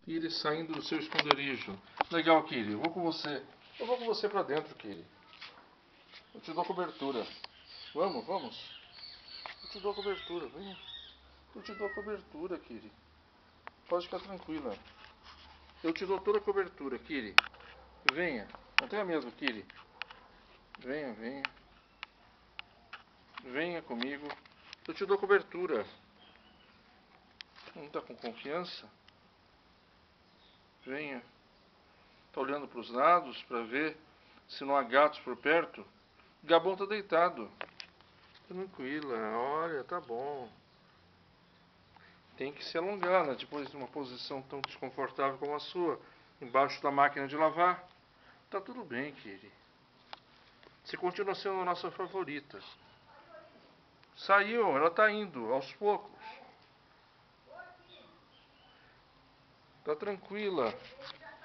Kiri saindo do seu esconderijo. Legal, Kiri. Eu vou com você. Eu vou com você pra dentro, Kiri. Eu te dou cobertura. Vamos, vamos. Eu te dou cobertura, vem. Eu te dou cobertura, Kiri. Pode ficar tranquila. Eu te dou toda a cobertura, Kiri. Venha. Até mesmo, Kiri. Venha, venha. Venha comigo. Eu te dou cobertura. Não tá com confiança? Venha. Tá olhando para os lados para ver se não há gatos por perto? Gabão tá deitado. Tranquila, olha, tá bom. Tem que se alongar, né? Depois de uma posição tão desconfortável como a sua, embaixo da máquina de lavar. Tá tudo bem, Kiri. Você continua sendo a nossa favorita. Saiu, ela tá indo, aos poucos. Tá tranquila.